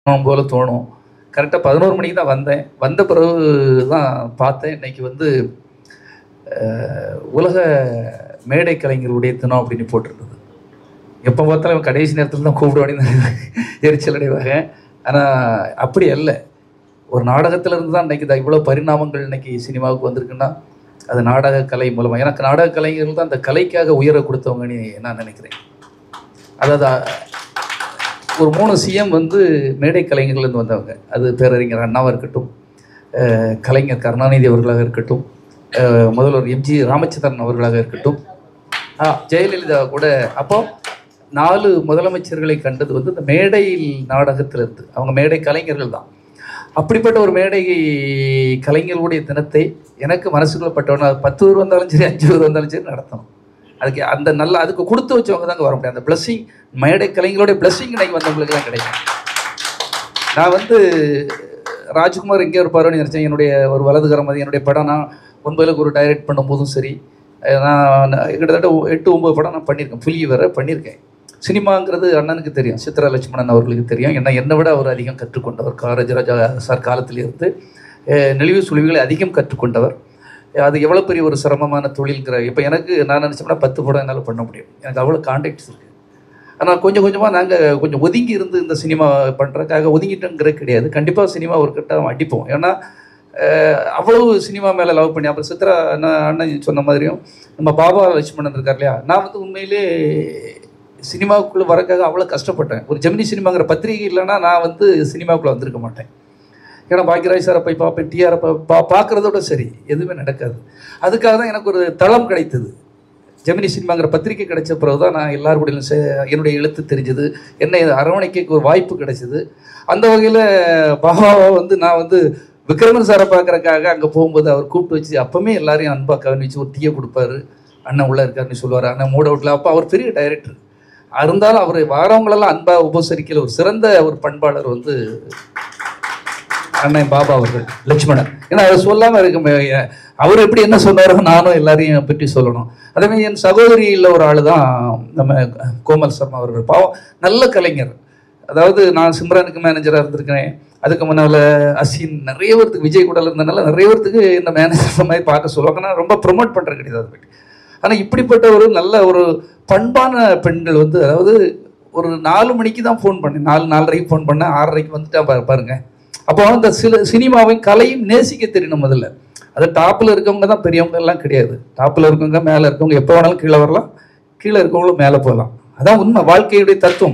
போல தோணும். கரெக்டாக 11 மணிக்கு தான் வந்தேன். வந்த பிறகு தான் பார்த்தேன், இன்னைக்கு வந்து உலக மேடை கலைஞர்களுடைய தினம் அப்படின்னு போட்டிருந்தது. எப்போ பார்த்தாலும் கடைசி நேரத்தில் தான் கூப்பிடுவானு எரிச்சல் அடைவாங்க. ஆனால் அப்படி அல்ல. ஒரு நாடகத்திலிருந்து தான் இன்னைக்கு இவ்வளோ பரிணாமங்கள் இன்னைக்கு சினிமாவுக்கு வந்திருக்குன்னா அது நாடக கலை மூலமாக. எனக்கு நாடக கலைஞர்கள் தான் அந்த கலைக்காக உயர கொடுத்தவங்கன்னு நான் நினைக்கிறேன். அதாவது ஒரு 3 சிஎம் வந்து மேடை கலைஞர்கள்லேருந்து வந்தவங்க. அது பேரறிஞர் அண்ணாவாக இருக்கட்டும், கலைஞர் கருணாநிதி அவர்களாக இருக்கட்டும், முதல்வர் எம்ஜி ராமச்சந்திரன் அவர்களாக இருக்கட்டும், ஜெயலலிதா கூட. அப்போ 4 முதலமைச்சர்களை கண்டது வந்து இந்த மேடை நாடகத்திலிருந்து. அவங்க மேடை கலைஞர்கள் தான். அப்படிப்பட்ட ஒரு மேடை கலைஞர்களுடைய தினத்தை எனக்கு மனசுக்குள்ள பட்டவன 10 பேர் வந்தாலும் சரி, 5 பேர் வந்தாலும் சரி நடத்தணும். அதுக்கு அந்த நல்ல அதுக்கு கொடுத்து வச்சவங்க தாங்க வர முடியாது. அந்த பிளஸ்ஸிங், மேடை கலைஞர்களுடைய பிளஸ்ஸிங் இன்னைக்கு வந்தவங்களுக்குலாம் கிடைக்கும். நான் வந்து ராஜ்குமார் எங்கே இருப்பாரோன்னு நினச்சேன். என்னுடைய ஒரு வலதுகரம் அது என்னுடைய படம். நான் 9க்கு ஒரு டைரக்ட் பண்ணும்போதும் சரி, நான் கிட்டத்தட்ட 8-9 படம் நான் பண்ணியிருக்கேன். புலி வேற பண்ணியிருக்கேன். சினிமாங்கிறது அண்ணனுக்கு தெரியும், சித்ரா லட்சுமணன் அவர்களுக்கு தெரியும். ஏன்னா என்னை விட அவர் அதிகம் கற்றுக்கொண்டவர். ராஜராஜா சார் காலத்திலிருந்து நெளிவு சுழிவுகளை அதிகம் கற்றுக்கொண்டவர். அது எவ்வளோ பெரிய ஒரு சிரமமான தொழில்கிற. இப்போ எனக்கு நான் நினச்சோம்னா 10 படம் என்னால் பண்ண முடியும். எனக்கு அவ்வளோ கான்டாக்ட்ஸ் இருக்குது. ஆனால் கொஞ்சம் கொஞ்சமாக நாங்கள் கொஞ்சம் ஒதுங்கி இருந்து இந்த சினிமா பண்ணுறதுக்காக ஒதுங்கிட்டோங்கிறது கிடையாது. கண்டிப்பாக சினிமா ஒரு கட்டம் அடிப்போம். ஏன்னா அவ்வளவு சினிமா மேலே லவ் பண்ணி. அப்புறம் சித்ரா அண்ணன் சொன்ன மாதிரியும் நம்ம பாபா லட்சுமணன் இருக்கார் இல்லையா, நான் வந்து உண்மையிலே சினிமாவுக்குள்ளே வரக்காக அவ்வளோ கஷ்டப்பட்டேன். ஒரு ஜெமினி சினிமாங்கிற பத்திரிகை இல்லைன்னா நான் வந்து சினிமாவுக்குள்ளே வந்திருக்க மாட்டேன். ஏன்னா பாக்யராஜ் சாரை போய் பார்ப்பேன், டிஆரை பார்க்குறதோட சரி, எதுவுமே நடக்காது. அதுக்காக தான் எனக்கு ஒரு தளம் கிடைத்தது. ஜெமினி சினிமாங்கிற பத்திரிகை கிடைச்ச பிறகு தான் நான் எல்லாருடைய என்னுடைய எழுத்து தெரிஞ்சது, என்னை அரவணைக்கு ஒரு வாய்ப்பு கிடைச்சிது. அந்த வகையில் பாபாவை வந்து நான் வந்து விக்ரமன் சாரை பார்க்குறக்காக அங்கே போகும்போது அவர் கூப்பிட்டு வச்சு அப்போவுமே எல்லாரையும் அன்பாக கவனிச்சு ஒரு டீயை கொடுப்பாரு. அண்ணன் உள்ளே இருக்காருன்னு சொல்லுவார். அண்ணன் மூட அவுட்டில். அப்போ அவர் பெரிய டைரக்டர் இருந்தாலும் அவர் வாரவங்களெல்லாம் அன்பாக உபசரிக்கல ஒரு சிறந்த ஒரு பண்பாளர் வந்து அண்ணன் பாபா அவர்கள் லட்சுமணன். ஏன்னா அதை சொல்லாமல் இருக்க, அவர் எப்படி என்ன சொன்னாரோ நானும் எல்லாரையும் பற்றி சொல்லணும். அதேமாதிரி என் சகோதரியில் ஒரு ஆள் தான் நம்ம கோமல் சர்மா அவர்கள். பாவம் நல்ல கலைஞர். அதாவது நான் சிம்ரானுக்கு மேனேஜராக இருந்திருக்கேன். அதுக்கு முன்னால் அசின் நிறைய பேருக்கு, விஜய் கூட இருந்ததுனால நிறைய பேருக்கு இந்த மேனேஜர் மாதிரி பார்க்க சொல்லுவாங்க. நான் ரொம்ப ப்ரொமோட் பண்ணுறது கிடையாது அதை பற்றி. ஆனால் இப்படிப்பட்ட ஒரு நல்ல ஒரு பண்பான பெண்கள் வந்து, அதாவது ஒரு 4 மணிக்கு தான் ஃபோன் பண்ணேன், 4:30க்கு ஃபோன் பண்ணேன், 6:30க்கு வந்துட்டா பாருங்க. அப்போ அந்த சினிமாவையும் கலையும் நேசிக்க தெரியணும் முதல்ல. அது டாப்பில் இருக்கவங்க தான் பெரியவங்க எல்லாம் கிடையாது. டாப்பில் இருக்கவங்க, மேலே இருக்கவங்க எப்போ வேணாலும் கீழே வரலாம், கீழே இருக்கவங்களும் மேலே போகலாம். அதான் உண்மை, வாழ்க்கையுடைய தத்துவம்.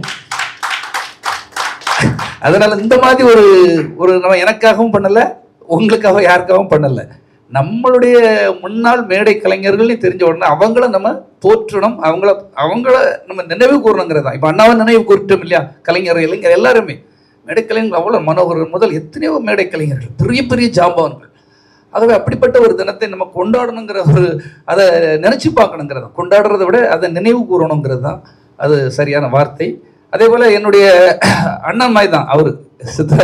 அதனால இந்த மாதிரி ஒரு நம்ம எனக்காகவும் பண்ணலை, உங்களுக்காக யாருக்காகவும் பண்ணலை. நம்மளுடைய முன்னாள் மேடை கலைஞர்கள்னு தெரிஞ்ச உடனே அவங்கள நம்ம போற்றணும், அவங்கள நம்ம நினைவு கூறணுங்கிறது தான். இப்போ அண்ணாவை நினைவு கூறிட்டோம் இல்லையா, கலைஞர் இளைஞர் எல்லாருமே மேடை கலைஞர்கள் அவ்வளோ மனோகரன் முதல் எத்தனையோ மேடை கலைஞர்கள், பெரிய பெரிய ஜாம்பவன்கள். ஆகவே அப்படிப்பட்ட ஒரு தினத்தை நம்ம கொண்டாடணுங்கிற அதை நினச்சி பார்க்கணுங்கிறது, கொண்டாடுறதை விட அதை நினைவு கூறணுங்கிறது தான் அது சரியான வார்த்தை. அதே போல் என்னுடைய அண்ணன் மாதிரி தான் அவர், சித்ரா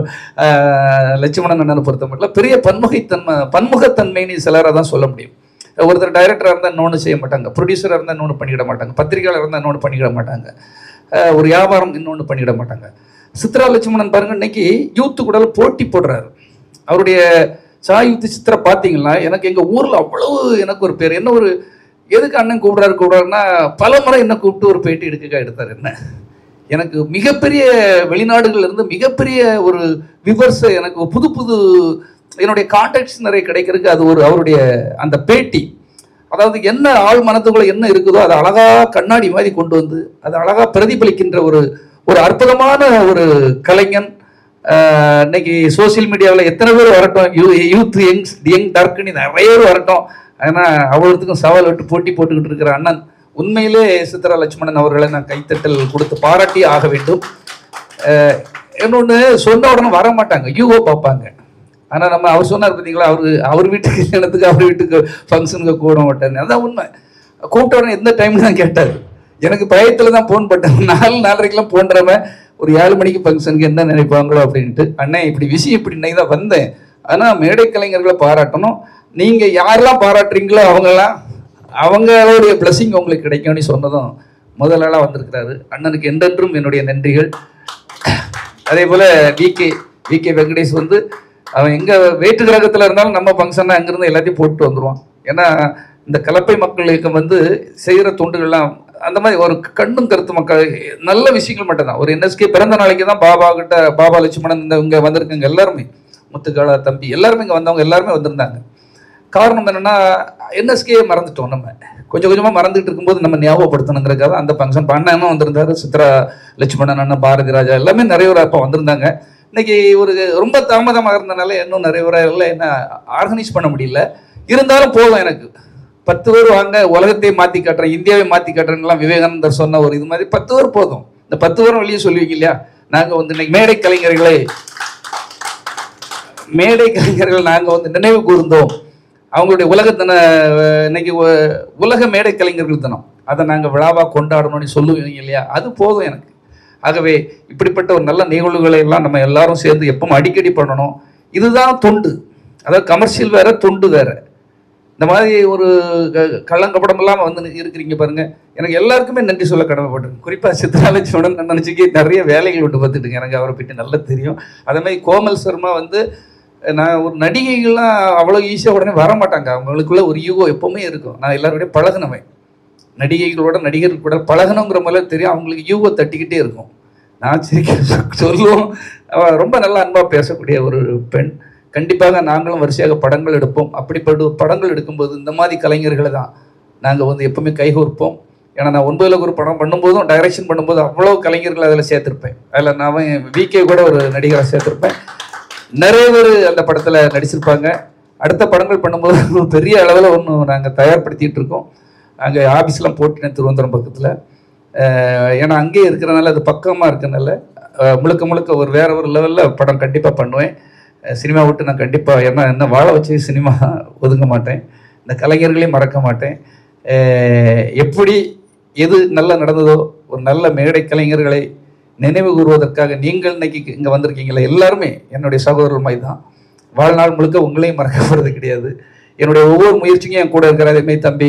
லட்சுமணன் அண்ணனை பொறுத்த மட்டும் பெரிய பன்முகத்தன்மைன்னு சிலராக தான் சொல்ல முடியும். ஒருத்தர் டைரக்டராக இருந்தால் இன்னொன்று செய்ய மாட்டாங்க, ப்ரொடியூசராக இருந்தால் இன்னொன்று பண்ணிக்கிட மாட்டாங்க, பத்திரிகையாளர் இருந்தால் இன்னொன்று பண்ணிக்கிட மாட்டாங்க, ஒரு வியாபாரம் இன்னொன்று பண்ணிக்கிட மாட்டாங்க. சித்ரா லட்சுமணன் பாருங்க, இன்னைக்கு யூத்து கூட போட்டி போடுறாரு. அவருடைய சாயுத்து சித்திரை பார்த்தீங்கன்னா எனக்கு எங்கள் ஊரில் அவ்வளவு எனக்கு ஒரு பேர். என்ன ஒரு எதுக்கு அண்ணன் கூப்பிடாருன்னா பல முறை என்ன கூப்பிட்டு ஒரு பேட்டி எடுத்தார். என்ன எனக்கு மிகப்பெரிய வெளிநாடுகள்ல இருந்து மிகப்பெரிய ஒரு விவர்ஸ், எனக்கு புது என்னுடைய கான்டாக்ட்ஸ் நிறைய கிடைக்கிறதுக்கு அது அவருடைய அந்த பேட்டி. அதாவது என்ன ஆள் மனத்துக்குள்ள என்ன இருக்குதோ அதை அழகா கண்ணாடி மாதிரி கொண்டு வந்து அதை அழகா பிரதிபலிக்கின்ற ஒரு அற்புதமான ஒரு கலைஞன். இன்னைக்கு சோசியல் மீடியாவில் எத்தனை பேர் வரட்டும், யூத் யங் டார்க்குன்னு நிறைய பேர் வரட்டும், ஆனால் அவ்வளோத்துக்கும் சவால் விட்டு போட்டி போட்டுக்கிட்டு இருக்கிற அண்ணன் உண்மையிலே சித்ரா லட்சுமணன் அவர்களை நான் கைத்தட்டல் கொடுத்து பாராட்டி ஆக வேண்டும். இன்னொன்று சொன்ன உடனே வர மாட்டாங்க, யூகோ பார்ப்பாங்க. ஆனால் நம்ம அவர் சொன்னார் பார்த்தீங்களா, அவர் வீட்டுக்கு கல்யாணத்துக்கு அவர் வீட்டுக்கு ஃபங்க்ஷனுக்கு கூட மாட்டார். அதான் உண்மை. கூப்பிட்ட உடனே எந்த டைம்னு தான் கேட்டார். எனக்கு பயத்தில் தான் ஃபோன் பண்ணேன். 4:30க்கெல்லாம் போன்றவன் ஒரு 7 மணிக்கு ஃபங்க்ஷனுக்கு என்ன நினைப்பாங்களோ அப்படின்ட்டு. அண்ணே இப்படி விஷயம் இப்படி இன்னைக்கு தான் வந்தேன். ஆனால் மேடை கலைஞர்களை பாராட்டணும். நீங்கள் யாரெல்லாம் பாராட்டுறீங்களோ அவங்களுடைய பிளஸிங் உங்களுக்கு கிடைக்கும்னு சொன்னதும் முதலாளாக வந்திருக்கிறாரு. அண்ணனுக்கு என்றென்றும் என்னுடைய நன்றிகள். அதே போல் விகே வெங்கடேஷ் வந்து அவன் எங்கே வேற்று கிரகத்தில் இருந்தாலும் நம்ம ஃபங்க்ஷன்னா அங்கேருந்து எல்லாத்தையும் போட்டு வந்துடுவான். ஏன்னா இந்த கலப்பை மக்களுக்கு வந்து செய்கிற தொண்டுகள்லாம் அந்த மாதிரி ஒரு கண்ணும் கருத்து மக்கள் நல்ல விஷயங்கள் மட்டும்தான். ஒரு என்எஸ்கே பிறந்த நாளைக்கு தான் பாபா லட்சுமணன் இங்கே வந்திருக்காங்க. எல்லாருமே முத்துக்காலா தம்பி எல்லாருமே இங்கே வந்தவங்க எல்லாருமே வந்திருந்தாங்க. காரணம் என்னென்னா என்எஸ்கே மறந்துட்டோம். நம்ம கொஞ்சம் கொஞ்சமாக மறந்துட்டு இருக்கும்போது நம்ம ஞாபகப்படுத்தணுங்கிறதுக்காக அந்த ஃபங்க்ஷன் அண்ணனும் வந்திருந்தாரு, சித்ரா லட்சுமணன் அண்ணன், பாரதி ராஜா எல்லாமே நிறைய பேர் அப்போ வந்திருந்தாங்க. இன்னைக்கு ஒரு ரொம்ப தாமதமாக இருந்தனால இன்னும் நிறைய பேரால என்ன ஆர்கனைஸ் பண்ண முடியல. இருந்தாலும் போதும், எனக்கு 10 பேர் வாங்க, உலகத்தையே மாற்றி காட்டுறேன், இந்தியாவை மாற்றி காட்டுறேன்லாம் விவேகானந்தர் சொன்ன ஒரு இது மாதிரி 10 பேர் போதும். இந்த 10 பேரும் வெளியே சொல்லுவீங்க இல்லையா? நாங்கள் வந்து இன்னைக்கு மேடை கலைஞர்கள் நாங்கள் வந்து நினைவு கூர்ந்தோம். அவங்களுடைய இன்னைக்கு உலக மேடை கலைஞர்கள் தினம், அதை நாங்கள் விழாவாக கொண்டாடணும்னு சொல்லுவீங்க இல்லையா? அது போதும் எனக்கு. ஆகவே இப்படிப்பட்ட ஒரு நல்ல நிகழ்வுகளை எல்லாம் நம்ம எல்லாரும் சேர்ந்து எப்பவும் அடிக்கடி பண்ணணும். இதுதான் தொண்டு. அதாவது கமர்ஷியல் வேற, தொண்டு வேற. இந்த மாதிரி ஒரு கள்ளங்கப்படம் இல்லாமல் வந்து இருக்கிறீங்க பாருங்க. எனக்கு எல்லாருக்குமே நன்றி சொல்ல கடமைப்பட்டிருக்கு. குறிப்பாக சித்ரா லட்சுமணன் நினச்சிக்கி நிறைய வேலைகள் விட்டு பார்த்துட்டுங்க. எனக்கு அவரை பற்றி நல்லா தெரியும். அதே மாதிரி கோமல் சர்மா வந்து நான் ஒரு நடிகைகள்லாம் அவ்வளோ ஈஸியாக உடனே வரமாட்டாங்க. அவங்களுக்குள்ள ஒரு ஈகோ எப்பவுமே இருக்கும். நான் எல்லாரோடய பழகினவன். நடிகைகளோட நடிகர்கள் கூட பழகணுங்கிற மாதிரி தெரியும். அவங்களுக்கு ஈகோ தட்டிக்கிட்டே இருக்கும். நான் சொல்லுவோம். ரொம்ப நல்லா அன்பாக பேசக்கூடிய ஒரு பெண். கண்டிப்பாக நாங்களும் வரிசையாக படங்கள் எடுப்போம். அப்படிப்பட்ட படங்கள் எடுக்கும்போது இந்த மாதிரி கலைஞர்களை தான் நாங்கள் வந்து எப்பவுமே கைகோர்ப்போம். ஏன்னா நான் 9ல் ஒரு படம் பண்ணும்போதும் டைரக்ஷன் பண்ணும்போது அவ்வளோ கலைஞர்கள் அதில் சேர்த்துருப்பேன். அதில் நான் விகே கூட ஒரு நடிகராக சேர்த்துருப்பேன். நிறைய பேர் அந்த படத்தில் நடிச்சிருப்பாங்க. அடுத்த படங்கள் பண்ணும்போது பெரிய அளவில் ஒன்று நாங்கள் தயார்படுத்திகிட்டு இருக்கோம். அங்கே ஆஃபீஸ்லாம் போட்டுனேன் திருவனந்தபுரம் பக்கத்தில். ஏன்னா அங்கேயே இருக்கிறனால அது பக்கமாக இருக்கிறனால முழுக்க ஒரு வேற ஒரு லெவலில் படம் கண்டிப்பாக பண்ணுவேன். சினிமா விட்டு நான் கண்டிப்பாக என்ன வாழ வச்சு சினிமா ஒதுங்க மாட்டேன். இந்த கலைஞர்களையும் மறக்க மாட்டேன். எப்படி எது நல்லா நடந்ததோ ஒரு நல்ல மேடை கலைஞர்களை நினைவு கூறுவதற்காக நீங்கள் இன்னைக்கு இங்கே வந்திருக்கீங்களே, எல்லாருமே என்னுடைய சகோதரர் மாதிரி தான். வாழ்நாள் முழுக்க உங்களையும் மறக்கப்படுறது கிடையாது. என்னுடைய ஒவ்வொரு முயற்சிக்கும் என் கூட இருக்கிற அதேமாரி தம்பி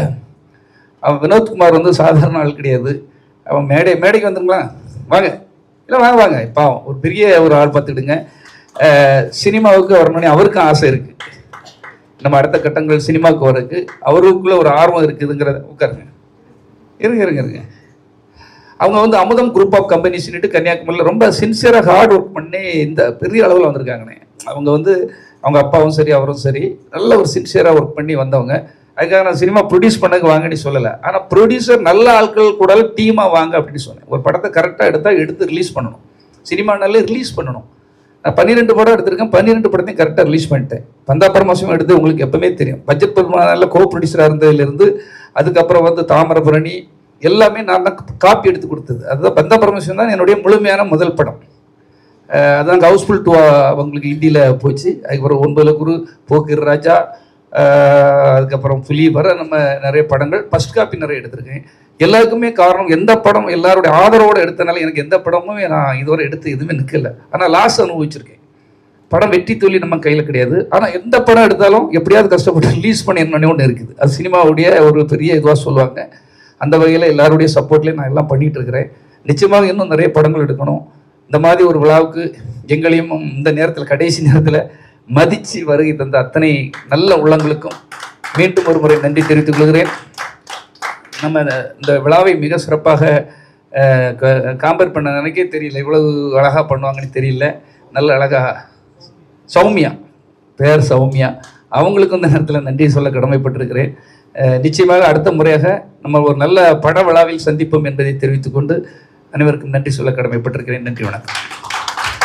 அவன் வினோத்குமார் வந்து சாதாரண ஆள் கிடையாது. அவன் மேடைக்கு வந்துருங்களா, வாங்க, இல்லை வாங்க இப்போ ஒரு பெரிய ஒரு ஆள் பார்த்துக்கிடுங்க. சினிமாவுக்கு வரணும்னு அவருக்கும் ஆசை இருக்குது. நம்ம அடுத்த கட்டங்கள் சினிமாவுக்கு வரக்கு அவருக்குள்ள ஒரு ஆர்வம் இருக்குதுங்கிறத உட்காருங்க. இருங்க. அவங்க வந்து அமுதம் குரூப் ஆஃப் கம்பெனிஸ்னுட்டு கன்னியாகுமரியில் ரொம்ப சின்சியராக ஹார்ட் ஒர்க் பண்ணி இந்த பெரிய அளவில் வந்திருக்காங்கண்ணே. அவங்க வந்து அவங்க அப்பாவும் சரி அவரும் சரி நல்ல ஒரு சின்சியராக ஒர்க் பண்ணி வந்தவங்க. அதுக்காக நான் சினிமா ப்ரொடியூஸ் பண்ணக்கு வாங்கன்னு சொல்லலை. ஆனால் ப்ரொடியூசர் நல்ல ஆட்கள் கூட டீமாக வாங்க அப்படின்னு சொன்னேன். ஒரு படத்தை கரெக்டாக எடுத்து ரிலீஸ் பண்ணணும். சினிமானாலே ரிலீஸ் பண்ணணும். நான் 12 படம் எடுத்திருக்கேன். 12 படத்தையும் கரெக்டாக ரிலீஸ் பண்ணிட்டேன். பந்தாபரமாசம் எடுத்து உங்களுக்கு எப்பவுமே தெரியும். பட்ஜெட் பெருமாள் கோ ப்ரொடியூசராக இருந்ததுலேருந்து அதுக்கப்புறம் வந்து தாமிரபரணி எல்லாமே நான் தான் காப்பி எடுத்து கொடுத்தது. அதுதான் பந்தாபரமேஸ்வரன் தான் என்னுடைய முழுமையான முதல் படம். அதுதான் ஹவுஸ்ஃபுல் 2 அவங்களுக்கு ஹிந்தியில் போச்சு. அதுக்கப்புறம் 9ல் குரு, போக்கிர் ராஜா, அதுக்கப்புறம் புலி வர நம்ம நிறைய படங்கள் ஃபர்ஸ்ட் காப்பி நிறைய எடுத்திருக்கேன். எல்லாருக்குமே காரணம் எந்த படம் எல்லாருடைய ஆதரவோடு எடுத்தனால எனக்கு எந்த படமும் நான் இதுவரை எடுத்து எதுவுமே நிற்கலை. ஆனால் லாஸ் அனுபவிச்சிருக்கேன். படம் வெற்றி தோல்வி நம்ம கையில் கிடையாது. ஆனால் எந்த படம் எடுத்தாலும் எப்படியாவது கஷ்டப்பட்டு ரிலீஸ் பண்ணிடணும்னு ஒன்று இருக்குது. அது சினிமாவுடைய ஒரு பெரிய இதுவாக சொல்லுவாங்க. அந்த வகையில் எல்லாருடைய சப்போர்ட்லேயும் நான் எல்லாம் பண்ணிகிட்டு இருக்கிறேன். நிச்சயமாக இன்னும் நிறைய படங்கள் எடுக்கணும். இந்த மாதிரி ஒரு விழாவுக்கு எங்களையும் இந்த நேரத்தில் கடைசி நேரத்தில் மதித்து வருகை தந்த அத்தனை நல்ல உள்ளங்களுக்கும் மீண்டும் ஒரு முறை நன்றி தெரிவித்துக் கொள்கிறேன். நம்ம இந்த விழாவை மிக சிறப்பாக காம்பேர் பண்ண நினைக்கே தெரியல, இவ்வளவு அழகாக பண்ணுவாங்கன்னு தெரியல. நல்ல அழகாக சௌமியா, பேர் சௌமியா, அவங்களுக்கும் இந்த நேரத்தில் நன்றி சொல்ல கடமைப்பட்டிருக்கிறேன். நிச்சயமாக அடுத்த முறையாக நம்ம ஒரு நல்ல பட விழாவில் சந்திப்போம் என்பதை தெரிவித்துக்கொண்டு அனைவருக்கும் நன்றி சொல்ல கடமைப்பட்டிருக்கிறேன். நன்றி, வணக்கம்.